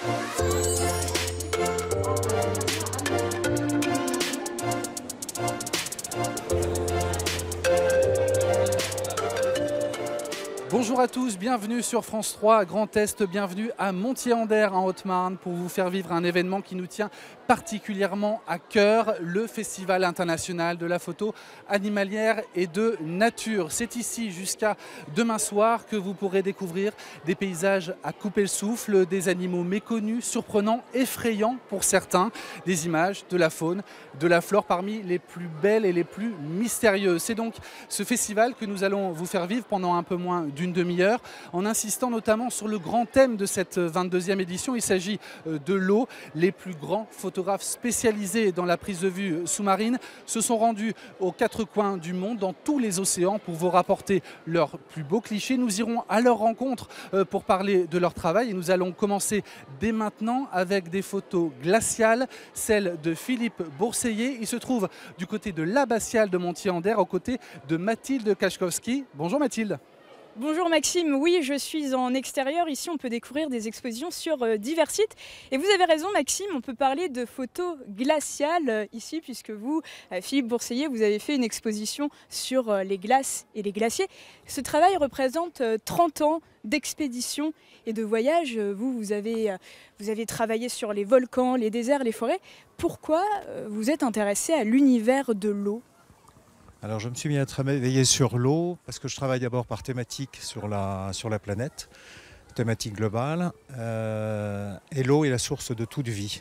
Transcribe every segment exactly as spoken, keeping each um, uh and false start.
Bonjour à tous, bienvenue sur France trois Grand Est, bienvenue à Montier-en-Der en Haute-Marne pour vous faire vivre un événement qui nous tient particulièrement à cœur, le Festival international de la photo animalière et de nature. C'est ici jusqu'à demain soir que vous pourrez découvrir des paysages à couper le souffle, des animaux méconnus, surprenants, effrayants pour certains, des images de la faune, de la flore parmi les plus belles et les plus mystérieuses. C'est donc ce festival que nous allons vous faire vivre pendant un peu moins d'une demi-heure, en insistant notamment sur le grand thème de cette vingt-deuxième édition. Il s'agit de l'eau. Les plus grands photographes spécialisés dans la prise de vue sous-marine se sont rendus aux quatre coins du monde, dans tous les océans, pour vous rapporter leurs plus beaux clichés. Nous irons à leur rencontre pour parler de leur travail et nous allons commencer dès maintenant avec des photos glaciales, celles de Philippe Bourseiller. Il se trouve du côté de l'abbatiale de Montier-en-Der, aux côtés de Mathilde Kachkowski. Bonjour Mathilde. Bonjour Maxime, oui je suis en extérieur, ici on peut découvrir des expositions sur euh, divers sites et vous avez raison Maxime, on peut parler de photos glaciales euh, ici puisque vous, euh, Philippe Bourseiller, vous avez fait une exposition sur euh, les glaces et les glaciers. Ce travail représente euh, trente ans d'expédition et de voyage. Vous, vous avez, euh, vous avez travaillé sur les volcans, les déserts, les forêts. Pourquoi euh, vous êtes intéressé à l'univers de l'eau ? Alors je me suis mis à travailler sur l'eau parce que je travaille d'abord par thématique sur la, sur la planète, thématique globale, euh, et l'eau est la source de toute vie.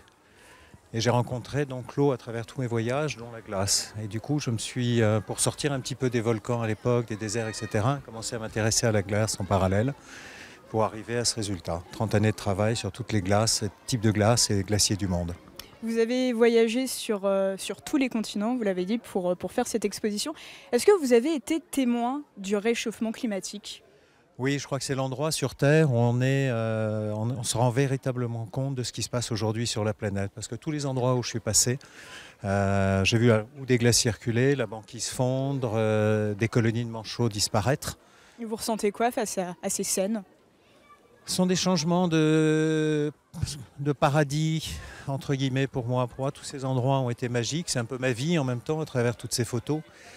Et j'ai rencontré donc l'eau à travers tous mes voyages, dont la glace. Et du coup, je me suis, euh, pour sortir un petit peu des volcans à l'époque, des déserts, et cetera, commencé à m'intéresser à la glace en parallèle pour arriver à ce résultat. trente années de travail sur toutes les glaces, types de glaces et glaciers du monde. Vous avez voyagé sur, euh, sur tous les continents, vous l'avez dit, pour, pour faire cette exposition. Est-ce que vous avez été témoin du réchauffement climatique ? Oui, je crois que c'est l'endroit sur Terre où on, est, euh, on, on se rend véritablement compte de ce qui se passe aujourd'hui sur la planète. Parce que tous les endroits où je suis passé, euh, j'ai vu où des glaces circuler, la banquise fondre, euh, des colonies de manchots disparaître. Et vous ressentez quoi face à, à ces scènes ? Ce sont des changements de, de paradis, entre guillemets, pour moi. Pour moi, tous ces endroits ont été magiques. C'est un peu ma vie en même temps, à travers toutes ces photos.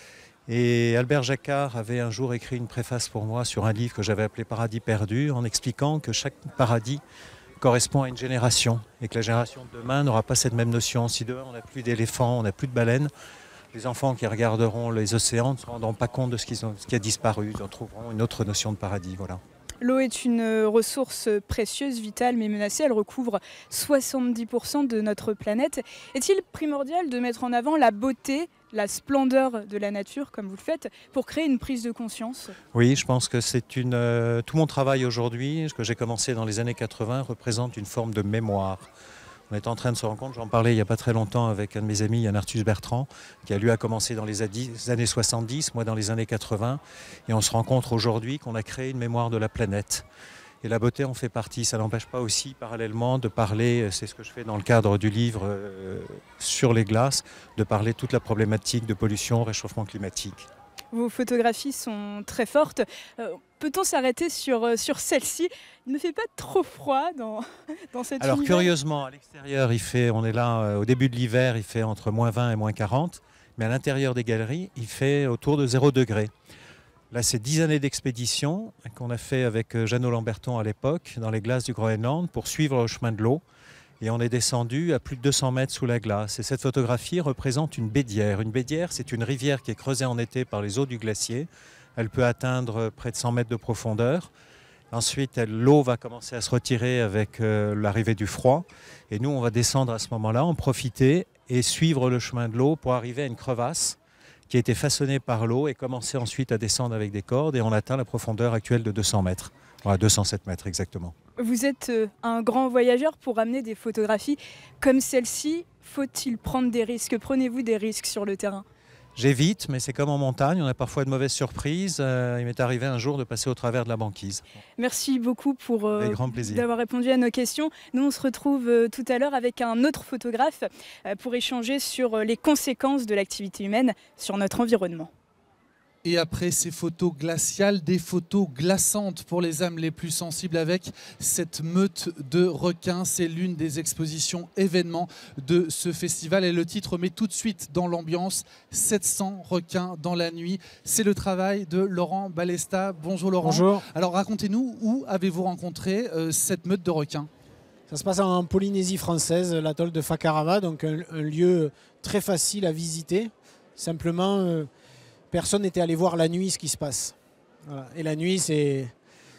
Et Albert Jacquard avait un jour écrit une préface pour moi sur un livre que j'avais appelé Paradis perdu, en expliquant que chaque paradis correspond à une génération et que la génération de demain n'aura pas cette même notion. Si demain on n'a plus d'éléphants, on n'a plus de baleines, les enfants qui regarderont les océans ne se rendront pas compte de ce qui, ont, ce qui a disparu. Ils en trouveront une autre notion de paradis. Voilà. L'eau est une ressource précieuse, vitale, mais menacée. Elle recouvre soixante-dix pour cent de notre planète. Est-il primordial de mettre en avant la beauté, la splendeur de la nature, comme vous le faites, pour créer une prise de conscience ? Oui, je pense que c'est une... Euh, tout mon travail aujourd'hui, ce que j'ai commencé dans les années quatre-vingts, représente une forme de mémoire. On est en train de se rendre compte, j'en parlais il n'y a pas très longtemps avec un de mes amis, Yann Arthus Bertrand, qui a lui a commencé dans les années soixante-dix, moi dans les années quatre-vingts, et on se rend compte aujourd'hui qu'on a créé une mémoire de la planète. Et la beauté en fait partie, ça n'empêche pas aussi parallèlement de parler, c'est ce que je fais dans le cadre du livre euh, sur les glaces, de parler de toute la problématique de pollution, réchauffement climatique. Vos photographies sont très fortes. Euh, Peut-on s'arrêter sur, sur celle-ci ? Il ne fait pas trop froid dans, dans cette Alors univers. Curieusement, à l'extérieur, il fait, on est là euh, au début de l'hiver, il fait entre moins vingt et moins quarante. Mais à l'intérieur des galeries, il fait autour de zéro degré. Là, c'est dix années d'expédition qu'on a fait avec Jeannot Lamberton à l'époque, dans les glaces du Groenland, pour suivre le chemin de l'eau. Et on est descendu à plus de deux cents mètres sous la glace. Et cette photographie représente une bédière. Une bédière, c'est une rivière qui est creusée en été par les eaux du glacier. Elle peut atteindre près de cent mètres de profondeur. Ensuite, l'eau va commencer à se retirer avec euh, l'arrivée du froid. Et nous, on va descendre à ce moment-là, en profiter et suivre le chemin de l'eau pour arriver à une crevasse qui a été façonnée par l'eau et commencer ensuite à descendre avec des cordes. Et on atteint la profondeur actuelle de deux cents mètres. Voilà, deux cent sept mètres exactement. Vous êtes un grand voyageur. Pour amener des photographies comme celle-ci, faut-il prendre des risques ? Prenez-vous des risques sur le terrain ? J'évite, mais c'est comme en montagne, on a parfois de mauvaises surprises. Euh, il m'est arrivé un jour de passer au travers de la banquise. Merci beaucoup pour euh, avec grand plaisir. d'avoir répondu à nos questions. Nous, on se retrouve euh, tout à l'heure avec un autre photographe euh, pour échanger sur euh, les conséquences de l'activité humaine sur notre environnement. Et après ces photos glaciales, des photos glaçantes pour les âmes les plus sensibles avec cette meute de requins. C'est l'une des expositions événements de ce festival et le titre met tout de suite dans l'ambiance. sept cents requins dans la nuit. C'est le travail de Laurent Balesta. Bonjour Laurent. Bonjour. Alors racontez-nous, où avez-vous rencontré euh, cette meute de requins? Ça se passe en Polynésie française, l'atoll de Fakarava, donc un, un lieu très facile à visiter. Simplement, euh, personne n'était allé voir la nuit ce qui se passe. Voilà. Et la nuit, c'est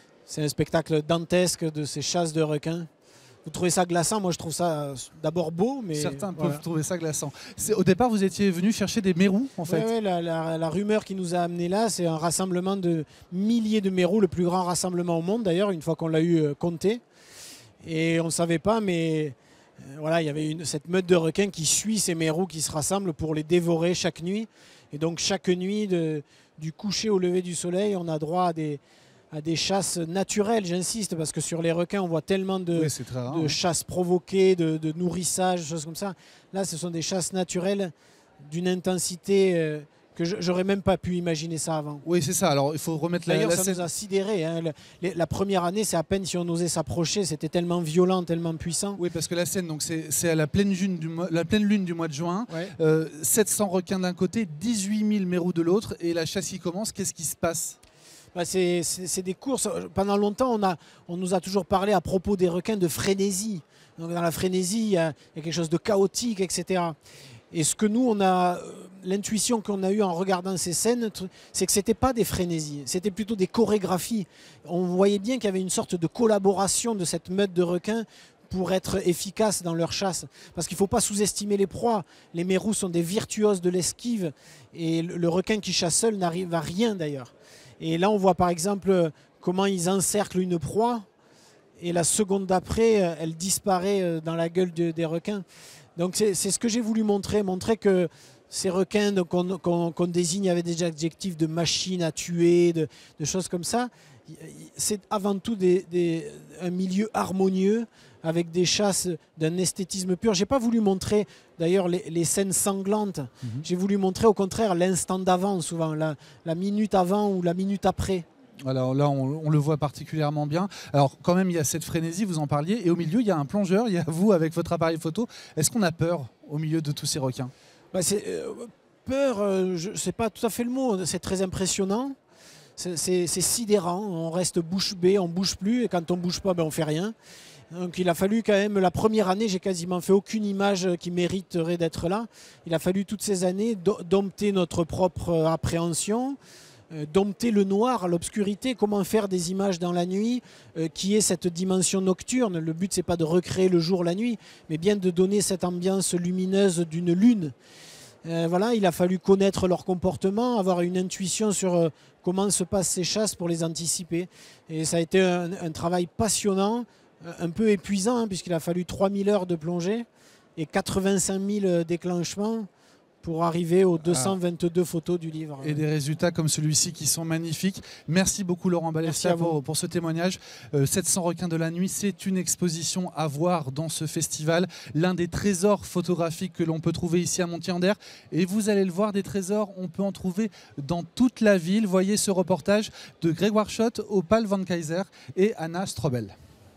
un spectacle dantesque de ces chasses de requins. Vous trouvez ça glaçant? Moi, je trouve ça d'abord beau. Mais certains voilà. peuvent trouver ça glaçant. Au départ, vous étiez venu chercher des mérous, en fait. Oui, ouais, la, la, la rumeur qui nous a amenés là, c'est un rassemblement de milliers de mérous, le plus grand rassemblement au monde, d'ailleurs, une fois qu'on l'a eu euh, compté. Et on ne savait pas, mais euh, voilà, il y avait une, cette meute de requins qui suit ces mérous qui se rassemblent pour les dévorer chaque nuit. Et donc chaque nuit, de, du coucher au lever du soleil, on a droit à des, à des chasses naturelles, j'insiste, parce que sur les requins, on voit tellement de, oui, très rare, de hein. chasses provoquées, de, de nourrissage, choses comme ça. Là, ce sont des chasses naturelles d'une intensité euh, que j'aurais même pas pu imaginer ça avant. Oui, c'est ça. Alors, il faut remettre la, D'ailleurs, la ça scène. nous a sidérés. Hein. La, la première année, c'est à peine si on osait s'approcher. C'était tellement violent, tellement puissant. Oui, parce que la scène, donc c'est à la pleine, lune du mois, la pleine lune du mois de juin. Ouais. Euh, sept cents requins d'un côté, dix-huit mille mérous de l'autre. Et la chasse qui commence. Qu'est-ce qui se passe? Bah c'est des courses. Pendant longtemps, on, a, on nous a toujours parlé à propos des requins de frénésie. Donc, dans la frénésie, il y, a, il y a quelque chose de chaotique, et cetera. Et ce que nous, on a, l'intuition qu'on a eue en regardant ces scènes, c'est que ce n'était pas des frénésies, c'était plutôt des chorégraphies. On voyait bien qu'il y avait une sorte de collaboration de cette meute de requins pour être efficace dans leur chasse. Parce qu'il ne faut pas sous-estimer les proies. Les mérous sont des virtuoses de l'esquive et le requin qui chasse seul n'arrive à rien d'ailleurs. Et là, on voit par exemple comment ils encerclent une proie et la seconde d'après, elle disparaît dans la gueule de, des requins. Donc c'est ce que j'ai voulu montrer, montrer que ces requins qu'on qu'on, qu'on désigne avec des adjectifs de machines à tuer, de, de choses comme ça, c'est avant tout des, des, un milieu harmonieux avec des chasses d'un esthétisme pur. J'ai pas voulu montrer d'ailleurs les, les scènes sanglantes, mm-hmm. J'ai voulu montrer au contraire l'instant d'avant souvent, la, la minute avant ou la minute après. Alors là, on, on le voit particulièrement bien. Alors quand même, il y a cette frénésie, vous en parliez, et au milieu, il y a un plongeur, il y a vous avec votre appareil photo. Est-ce qu'on a peur au milieu de tous ces requins? bah c'est, euh, Peur, euh, je sais pas tout à fait le mot, c'est très impressionnant, c'est sidérant, on reste bouche bée, on bouge plus, et quand on bouge pas, ben, on fait rien. Donc il a fallu quand même, la première année, j'ai quasiment fait aucune image qui mériterait d'être là. Il a fallu toutes ces années dompter notre propre appréhension, Euh, dompter le noir, l'obscurité, comment faire des images dans la nuit euh, qui est cette dimension nocturne. Le but, c'est pas de recréer le jour, la nuit, mais bien de donner cette ambiance lumineuse d'une lune. Euh, voilà, il a fallu connaître leur comportement, avoir une intuition sur euh, comment se passent ces chasses pour les anticiper. Et ça a été un, un travail passionnant, un peu épuisant, hein, puisqu'il a fallu trois mille heures de plongée et quatre-vingt-cinq mille déclenchements pour arriver aux deux cent vingt-deux ah. photos du livre. Et des résultats comme celui-ci qui sont magnifiques. Merci beaucoup Laurent Balesta pour, pour ce témoignage. Euh, sept cents requins de la nuit, c'est une exposition à voir dans ce festival. L'un des trésors photographiques que l'on peut trouver ici à Montier-en-Der. Et vous allez le voir, des trésors, on peut en trouver dans toute la ville. Voyez ce reportage de Grégoire Schott, Opal Van Kaiser et Anna Strobel.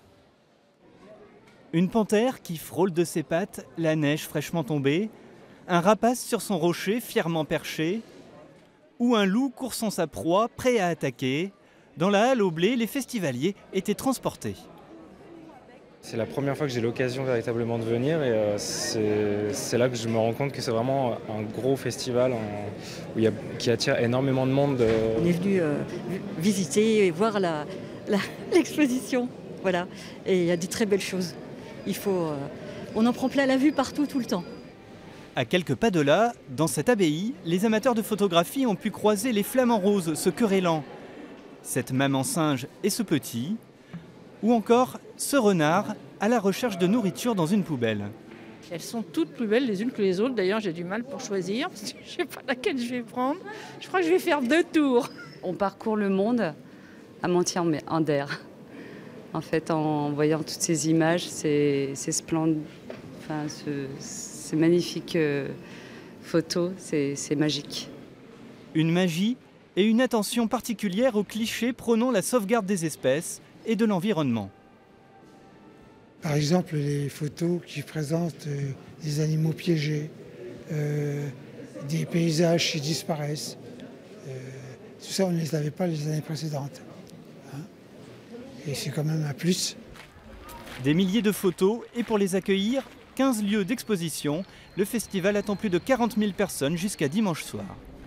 Une panthère qui frôle de ses pattes la neige fraîchement tombée, un rapace sur son rocher fièrement perché, ou un loup coursant sa proie prêt à attaquer. Dans la halle au blé, les festivaliers étaient transportés. C'est la première fois que j'ai l'occasion véritablement de venir et euh, c'est là que je me rends compte que c'est vraiment un gros festival en, où il y a, qui attire énormément de monde. Euh... On est venu euh, visiter et voir l'exposition, voilà. Et il y a des très belles choses. Il faut, euh, on en prend plein la vue partout, tout le temps. À quelques pas de là, dans cette abbaye, les amateurs de photographie ont pu croiser les flamants roses se querellant. Cette maman singe et ce petit, ou encore ce renard à la recherche de nourriture dans une poubelle. Elles sont toutes plus belles les unes que les autres. D'ailleurs, j'ai du mal pour choisir, parce que je ne sais pas laquelle je vais prendre. Je crois que je vais faire deux tours. On parcourt le monde à Montier-en-Der. En fait, en voyant toutes ces images, c'est splendide. Enfin, ce, ces magnifiques euh, photos, c'est magique. Une magie et une attention particulière aux clichés prônant la sauvegarde des espèces et de l'environnement. Par exemple, les photos qui présentent euh, des animaux piégés, euh, des paysages qui disparaissent. Euh, tout ça, on ne les avait pas les années précédentes. Hein. Et c'est quand même un plus. Des milliers de photos et pour les accueillir, quinze lieux d'exposition. Le festival attend plus de quarante mille personnes jusqu'à dimanche soir.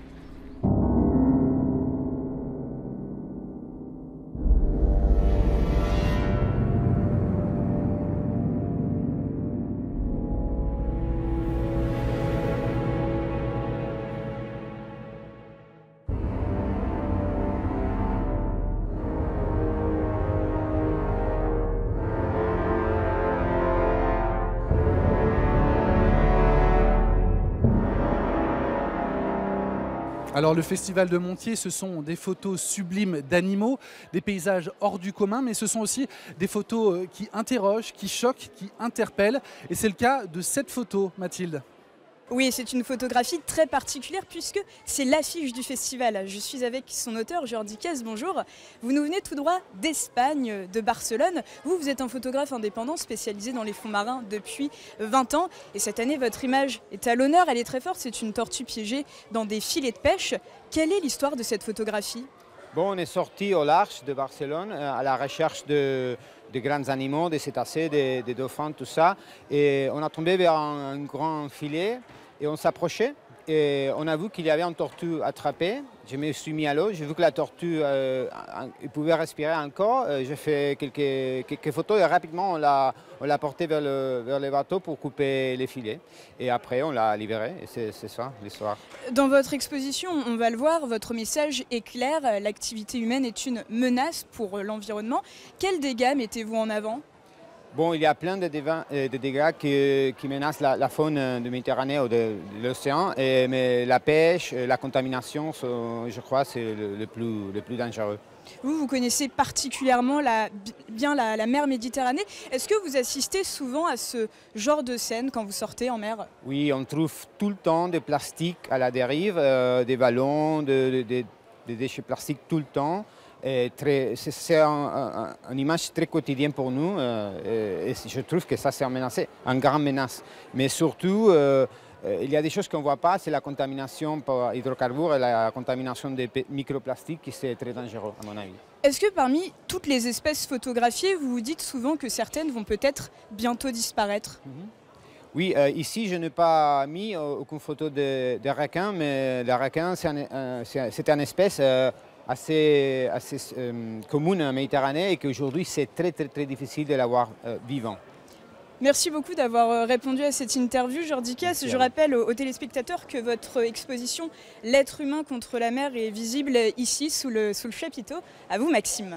Alors le Festival de Montiers, ce sont des photos sublimes d'animaux, des paysages hors du commun, mais ce sont aussi des photos qui interrogent, qui choquent, qui interpellent. Et c'est le cas de cette photo, Mathilde. Oui, c'est une photographie très particulière puisque c'est l'affiche du festival. Je suis avec son auteur, Jordi Caisse, bonjour. Vous nous venez tout droit d'Espagne, de Barcelone. Vous, vous êtes un photographe indépendant spécialisé dans les fonds marins depuis vingt ans. Et cette année, votre image est à l'honneur, elle est très forte. C'est une tortue piégée dans des filets de pêche. Quelle est l'histoire de cette photographie ? Bon, on est sorti au large de Barcelone à la recherche de, de grands animaux, des cétacés, des, des dauphins, tout ça. Et on a tombé vers un, un grand filet et on s'approchait. Et on a vu qu'il y avait une tortue attrapée. Je me suis mis à l'eau, j'ai vu que la tortue euh, pouvait respirer encore. Euh, j'ai fait quelques, quelques photos et rapidement on l'a, on l'a porté vers le, vers le bateau pour couper les filets. Et après on l'a libéré et c'est, c'est ça l'histoire. Dans votre exposition, on va le voir, votre message est clair. L'activité humaine est une menace pour l'environnement. Quels dégâts mettez-vous en avant ? Bon, il y a plein de dégâts, de dégâts qui, qui menacent la, la faune de Méditerranée ou de, de l'océan, et, mais la pêche, la contamination, je crois, c'est le, le, plus, le plus dangereux. Vous, vous connaissez particulièrement la, bien la, la mer Méditerranée. Est-ce que vous assistez souvent à ce genre de scène quand vous sortez en mer ? Oui, on trouve tout le temps des plastiques à la dérive, euh, des ballons, de, de, de, des déchets plastiques tout le temps. Très, c'est un, un, une image très quotidienne pour nous euh, et, et je trouve que ça c'est une menace, une grande menace. Mais surtout, euh, il y a des choses qu'on ne voit pas, c'est la contamination par hydrocarbures et la contamination des microplastiques qui c'est très dangereux à mon avis. Est-ce que parmi toutes les espèces photographiées, vous vous dites souvent que certaines vont peut-être bientôt disparaître ? Mm-hmm. Oui, euh, ici je n'ai pas mis euh, aucune photo de, de requin, mais le requin c'est, un, euh, c'est, c'est une espèce euh, assez, assez euh, commune en Méditerranée et qu'aujourd'hui c'est très très très difficile de l'avoir euh, vivant. Merci beaucoup d'avoir répondu à cette interview, Jordi Caisse. Je rappelle aux téléspectateurs que votre exposition « L'être humain contre la mer » est visible ici sous le, sous le chapiteau. À vous, Maxime.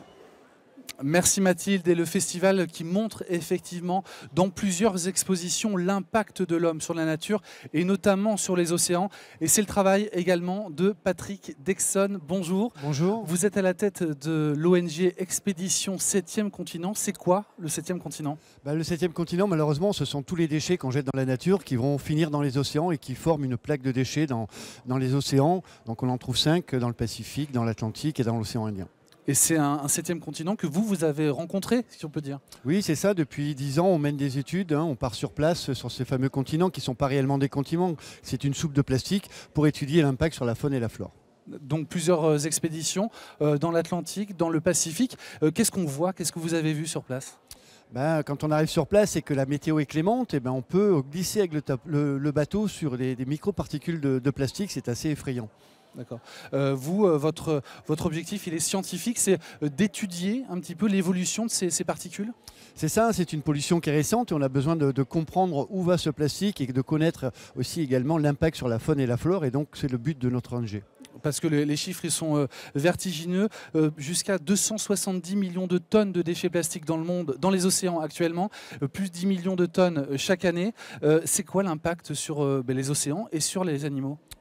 Merci Mathilde, et le festival qui montre effectivement dans plusieurs expositions l'impact de l'homme sur la nature et notamment sur les océans. Et c'est le travail également de Patrick Dexon. Bonjour. Bonjour. Vous êtes à la tête de l'O N G Expédition septième continent. C'est quoi le septième continent ? Bah, le septième continent, malheureusement, ce sont tous les déchets qu'on jette dans la nature qui vont finir dans les océans et qui forment une plaque de déchets dans, dans les océans. Donc on en trouve cinq dans le Pacifique, dans l'Atlantique et dans l'océan Indien. Et c'est un, un septième continent que vous, vous avez rencontré, si on peut dire. Oui, c'est ça. Depuis dix ans, on mène des études. Hein, on part sur place sur ces fameux continents qui ne sont pas réellement des continents. C'est une soupe de plastique pour étudier l'impact sur la faune et la flore. Donc plusieurs expéditions euh, dans l'Atlantique, dans le Pacifique. Euh, qu'est-ce qu'on voit ? Qu'est-ce que vous avez vu sur place ? Ben, quand on arrive sur place et que la météo est clémente, eh ben, on peut glisser avec le, le, le bateau sur des, des microparticules de, de plastique. C'est assez effrayant. D'accord. Euh, vous, euh, votre, votre objectif, il est scientifique, c'est euh, d'étudier un petit peu l'évolution de ces, ces particules ? C'est ça, c'est une pollution qui est récente et on a besoin de, de comprendre où va ce plastique et de connaître aussi également l'impact sur la faune et la flore, et donc c'est le but de notre O N G. Parce que les, les chiffres ils sont euh, vertigineux, euh, jusqu'à deux cent soixante-dix millions de tonnes de déchets plastiques dans le monde, dans les océans actuellement, euh, plus dix millions de tonnes chaque année. Euh, c'est quoi l'impact sur euh, ben, les océans et sur les animaux ?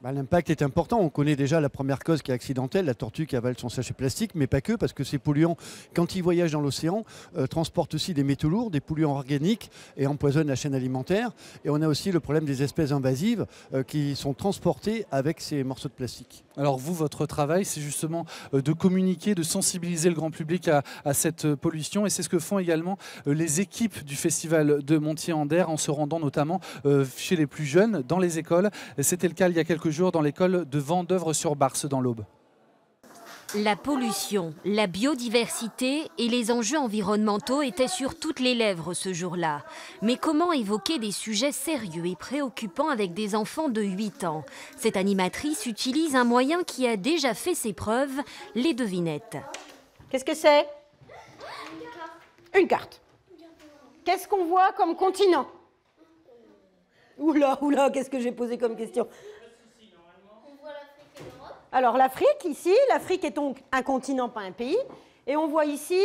Bah, l'impact est important. On connaît déjà la première cause qui est accidentelle, la tortue qui avale son sachet plastique, mais pas que, parce que ces polluants, quand ils voyagent dans l'océan, euh, transportent aussi des métaux lourds, des polluants organiques et empoisonnent la chaîne alimentaire. Et on a aussi le problème des espèces invasives euh, qui sont transportées avec ces morceaux de plastique. Alors vous, votre travail, c'est justement euh, de communiquer, de sensibiliser le grand public à, à cette euh, pollution. Et c'est ce que font également euh, les équipes du Festival de Montier-en-Der en se rendant notamment euh, chez les plus jeunes, dans les écoles. C'était le cas il y a quelques jours dans l'école de Vendeuvre-sur-Barse dans l'Aube. La pollution, la biodiversité et les enjeux environnementaux étaient sur toutes les lèvres ce jour-là. Mais comment évoquer des sujets sérieux et préoccupants avec des enfants de huit ans? Cette animatrice utilise un moyen qui a déjà fait ses preuves, les devinettes. Qu'est-ce que c'est? Une carte. Qu'est-ce qu'on voit comme continent? Oula, oula, qu'est-ce que j'ai posé comme question? Alors l'Afrique, ici, l'Afrique est donc un continent, pas un pays. Et on voit ici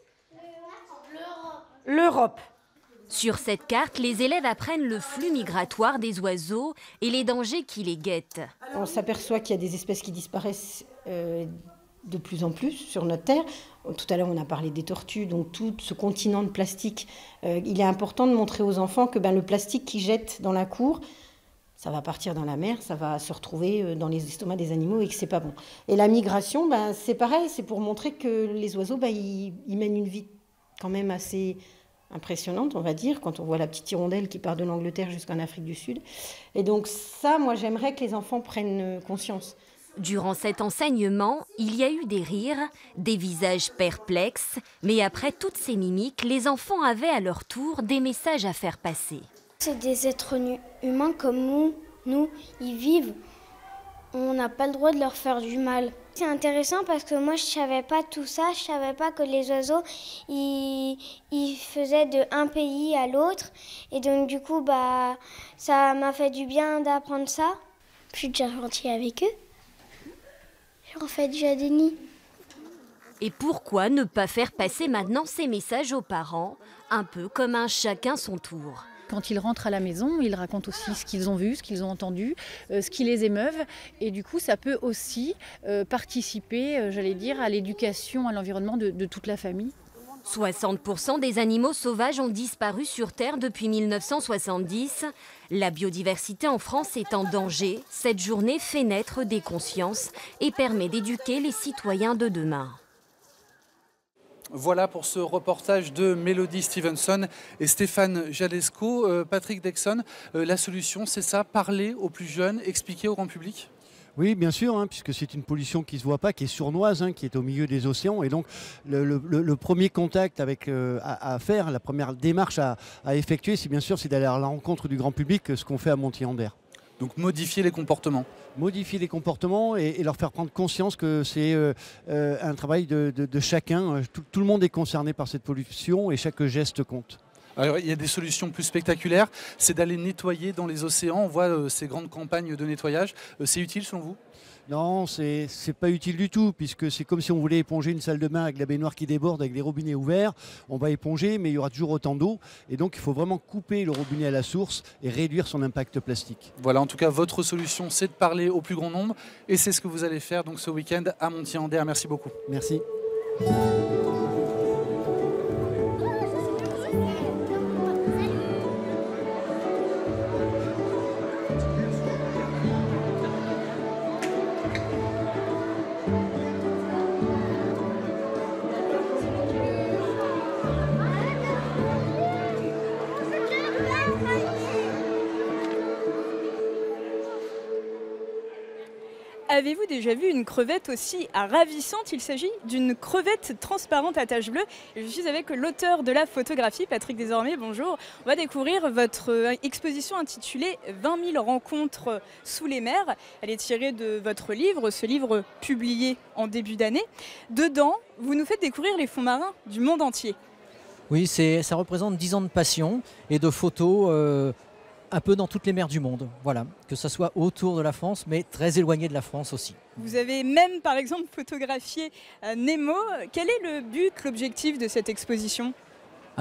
l'Europe. Sur cette carte, les élèves apprennent le flux migratoire des oiseaux et les dangers qui les guettent. On s'aperçoit qu'il y a des espèces qui disparaissent euh, de plus en plus sur notre Terre. Tout à l'heure, on a parlé des tortues, donc tout ce continent de plastique. Euh, il est important de montrer aux enfants que ben, le plastique qu'ils jettent dans la cour, ça va partir dans la mer, ça va se retrouver dans les estomacs des animaux et que c'est pas bon. Et la migration, ben, c'est pareil, c'est pour montrer que les oiseaux, ben, ils, ils mènent une vie quand même assez impressionnante, on va dire, quand on voit la petite hirondelle qui part de l'Angleterre jusqu'en Afrique du Sud. Et donc ça, moi, j'aimerais que les enfants prennent conscience. Durant cet enseignement, il y a eu des rires, des visages perplexes, mais après toutes ces mimiques, les enfants avaient à leur tour des messages à faire passer. C'est des êtres humains comme nous, nous, ils vivent, on n'a pas le droit de leur faire du mal. C'est intéressant parce que moi je savais pas tout ça, je savais pas que les oiseaux, ils, ils faisaient de un pays à l'autre. Et donc du coup, bah, ça m'a fait du bien d'apprendre ça. Je suis déjà gentille avec eux, je leur fais déjà des nids. Et pourquoi ne pas faire passer maintenant ces messages aux parents, un peu comme un chacun son tour? Quand ils rentrent à la maison, ils racontent aussi ce qu'ils ont vu, ce qu'ils ont entendu, euh, ce qui les émeuve. Et du coup, ça peut aussi euh, participer, euh, j'allais dire, à l'éducation, à l'environnement de, de toute la famille. soixante pour cent des animaux sauvages ont disparu sur Terre depuis mille neuf cent soixante-dix. La biodiversité en France est en danger. Cette journée fait naître des consciences et permet d'éduquer les citoyens de demain. Voilà pour ce reportage de Mélodie Stevenson et Stéphane Jalesco. Euh, Patrick Dexon, euh, la solution, c'est ça, parler aux plus jeunes, expliquer au grand public? Oui, bien sûr, hein, puisque c'est une pollution qui ne se voit pas, qui est sournoise, hein, qui est au milieu des océans. Et donc, le, le, le premier contact avec, euh, à, à faire, la première démarche à, à effectuer, c'est bien sûr c'est d'aller à la rencontre du grand public, ce qu'on fait à Montier-en-Der. Donc modifier les comportements. Modifier les comportements et, et leur faire prendre conscience que c'est euh, euh, un travail de, de, de chacun. Tout, tout le monde est concerné par cette pollution et chaque geste compte. Alors, il y a des solutions plus spectaculaires, c'est d'aller nettoyer dans les océans. On voit euh, ces grandes campagnes de nettoyage. Euh, c'est utile selon vous? Non, c'est c'est pas utile du tout, puisque c'est comme si on voulait éponger une salle de bain avec la baignoire qui déborde, avec les robinets ouverts. On va éponger, mais il y aura toujours autant d'eau. Et donc, il faut vraiment couper le robinet à la source et réduire son impact plastique. Voilà, en tout cas, votre solution, c'est de parler au plus grand nombre. Et c'est ce que vous allez faire donc, ce week-end à Montier-en-Der. Merci beaucoup. Merci. Avez-vous déjà vu une crevette aussi ravissante? Il s'agit d'une crevette transparente à taches bleues. Je suis avec l'auteur de la photographie, Patrick Desormier. Bonjour. On va découvrir votre exposition intitulée vingt mille rencontres sous les mers. Elle est tirée de votre livre, ce livre publié en début d'année. Dedans, vous nous faites découvrir les fonds marins du monde entier. Oui, ça représente dix ans de passion et de photos euh, un peu dans toutes les mers du monde, voilà, que ce soit autour de la France, mais très éloigné de la France aussi. Vous avez même, par exemple, photographié euh, Nemo. Quel est le but, l'objectif de cette exposition? Alors,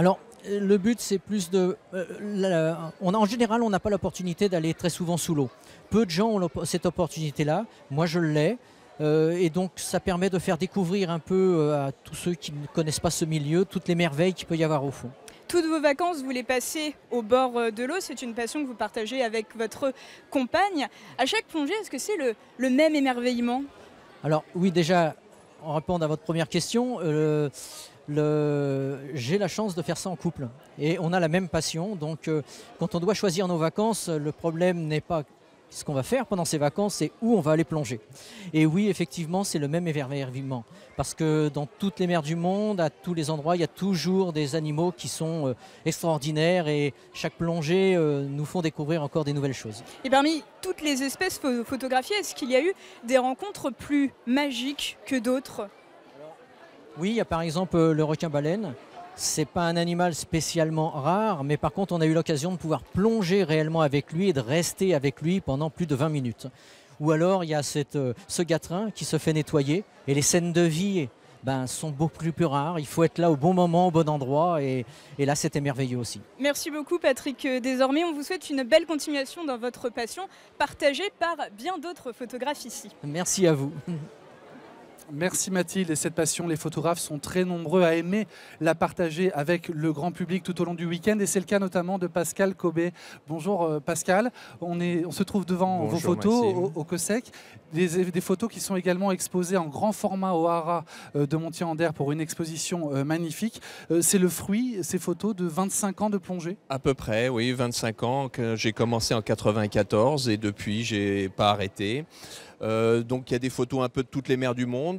le but, c'est plus de... Euh, la, on a, en général, on n'a pas l'opportunité d'aller très souvent sous l'eau. Peu de gens ont cette opportunité-là. Moi, je l'ai. Euh, et donc, ça permet de faire découvrir un peu euh, à tous ceux qui ne connaissent pas ce milieu, toutes les merveilles qu'il peut y avoir au fond. Toutes vos vacances, vous les passez au bord de l'eau. C'est une passion que vous partagez avec votre compagne. À chaque plongée, est-ce que c'est le, le même émerveillement? Alors, oui, déjà, en répondant à votre première question... Euh, Le... j'ai la chance de faire ça en couple et on a la même passion, donc euh, quand on doit choisir nos vacances, le problème n'est pas ce qu'on va faire pendant ces vacances, c'est où on va aller plonger. Et oui, effectivement, c'est le même émerveillement parce que dans toutes les mers du monde, à tous les endroits, il y a toujours des animaux qui sont euh, extraordinaires et chaque plongée euh, nous font découvrir encore des nouvelles choses. Et parmi toutes les espèces photographiées, est-ce qu'il y a eu des rencontres plus magiques que d'autres ? Oui, il y a par exemple le requin-baleine. Ce n'est pas un animal spécialement rare, mais par contre, on a eu l'occasion de pouvoir plonger réellement avec lui et de rester avec lui pendant plus de vingt minutes. Ou alors, il y a cette, ce gatrin qui se fait nettoyer et les scènes de vie ben, sont beaucoup plus, plus rares. Il faut être là au bon moment, au bon endroit et, et là, c'était merveilleux aussi. Merci beaucoup, Patrick. Désormais, on vous souhaite une belle continuation dans votre passion, partagée par bien d'autres photographes ici. Merci à vous. Merci Mathilde, et cette passion, les photographes sont très nombreux à aimer la partager avec le grand public tout au long du week-end et c'est le cas notamment de Pascal Cobet. Bonjour euh, Pascal, on, est, on se trouve devant Bonjour, vos photos Maxime. au, au COSEC, des, des photos qui sont également exposées en grand format au Haras euh, de Montier-en-Der pour une exposition euh, magnifique. Euh, c'est le fruit, ces photos, de vingt-cinq ans de plongée? À peu près, oui, vingt-cinq ans, que j'ai commencé en quatre-vingt-quatorze et depuis, j'ai pas arrêté. Euh, donc il y a des photos un peu de toutes les mers du monde,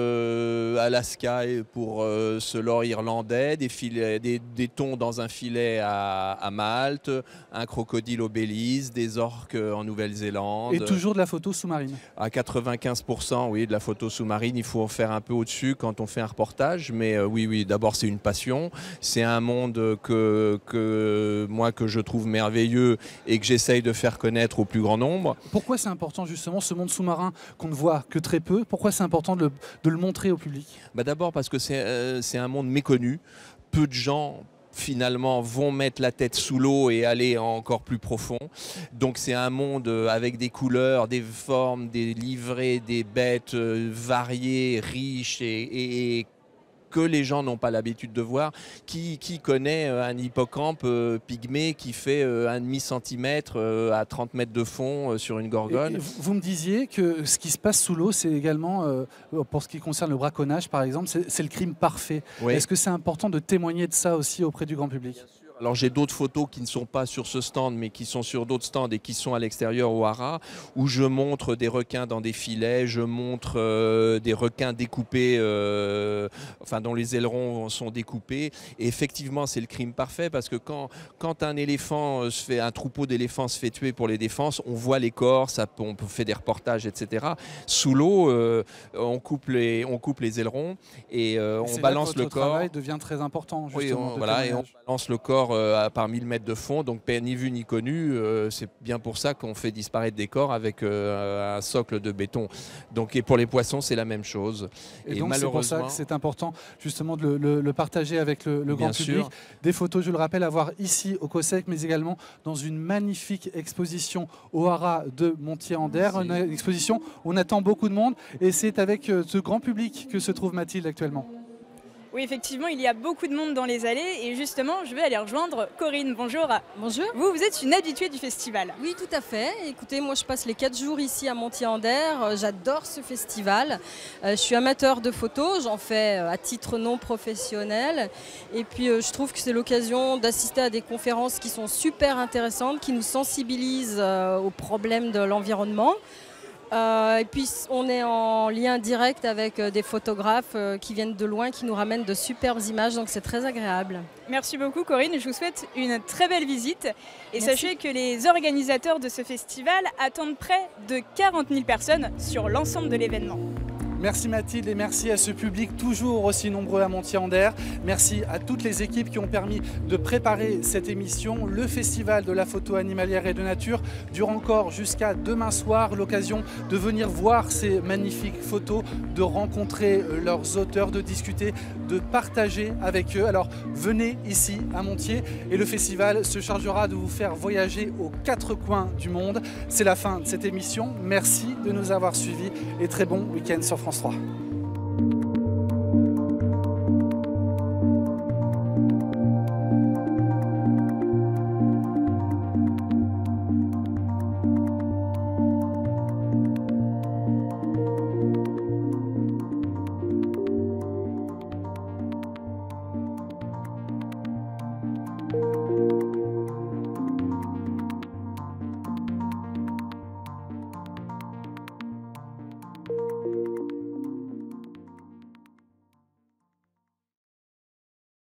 euh, Alaska pour euh, ce leurre irlandais, des, filets, des, des thons dans un filet à, à Malte, un crocodile au Belize, des orques en Nouvelle-Zélande. Et toujours de la photo sous-marine? À quatre-vingt-quinze pour cent, oui, de la photo sous-marine. Il faut en faire un peu au-dessus quand on fait un reportage, mais euh, oui, oui, d'abord c'est une passion, c'est un monde que, que moi que je trouve merveilleux et que j'essaye de faire connaître au plus grand nombre. Pourquoi c'est important justement ce monde sous-marin qu'on ne voit que très peu? Pourquoi c'est important de le, de le montrer au public? Bah d'abord parce que c'est euh, c'est un monde méconnu. Peu de gens finalement vont mettre la tête sous l'eau et aller encore plus profond. Donc c'est un monde avec des couleurs, des formes, des livrées, des bêtes variées, riches et, et que les gens n'ont pas l'habitude de voir. Qui, qui connaît un hippocampe euh, pygmée qui fait euh, un demi-centimètre euh, à trente mètres de fond euh, sur une gorgone? Et, et vous me disiez que ce qui se passe sous l'eau, c'est également, euh, pour ce qui concerne le braconnage par exemple, c'est le crime parfait. Oui. Est-ce que c'est important de témoigner de ça aussi auprès du grand public? Alors j'ai d'autres photos qui ne sont pas sur ce stand mais qui sont sur d'autres stands et qui sont à l'extérieur au Haras où je montre des requins dans des filets, je montre euh, des requins découpés, euh, enfin dont les ailerons sont découpés et effectivement c'est le crime parfait parce que quand, quand un éléphant se fait, un troupeau d'éléphants se fait tuer pour les défenses, on voit les corps, ça, on fait des reportages et cetera. Sous l'eau, euh, on, coupe les, on coupe les ailerons et euh, on balance le corps. Le travail devient très important justement. Oui, on, voilà, et on balance le corps à par mille mètres de fond, donc ni vu ni connu. Euh, c'est bien pour ça qu'on fait disparaître des corps avec euh, un socle de béton. Donc, et pour les poissons, c'est la même chose. Et, et donc c'est pour ça que c'est important justement de le, le, le partager avec le, le grand public. Des photos, je le rappelle, à voir ici au COSEC, mais également dans une magnifique exposition au Haras de Montier-en-Der. Une exposition où on attend beaucoup de monde et c'est avec ce grand public que se trouve Mathilde actuellement. Oui, effectivement, il y a beaucoup de monde dans les allées et justement, je vais aller rejoindre Corinne. Bonjour. Bonjour. Vous, vous êtes une habituée du festival. Oui, tout à fait. Écoutez, moi, je passe les quatre jours ici à Montier-en-Der. J'adore ce festival. Je suis amateur de photos. J'en fais à titre non professionnel. Et puis, je trouve que c'est l'occasion d'assister à des conférences qui sont super intéressantes, qui nous sensibilisent aux problèmes de l'environnement. Euh, et puis on est en lien direct avec euh, des photographes euh, qui viennent de loin, qui nous ramènent de superbes images, donc c'est très agréable. Merci beaucoup Corinne, je vous souhaite une très belle visite. Et Merci. Sachez que les organisateurs de ce festival attendent près de quarante mille personnes sur l'ensemble de l'événement. Merci Mathilde et merci à ce public toujours aussi nombreux à Montier-en-Der. Merci à toutes les équipes qui ont permis de préparer cette émission. Le Festival de la photo animalière et de nature dure encore jusqu'à demain soir. L'occasion de venir voir ces magnifiques photos, de rencontrer leurs auteurs, de discuter, de partager avec eux. Alors venez ici à Montier et le festival se chargera de vous faire voyager aux quatre coins du monde. C'est la fin de cette émission. Merci de nous avoir suivis et très bon week-end sur France trois.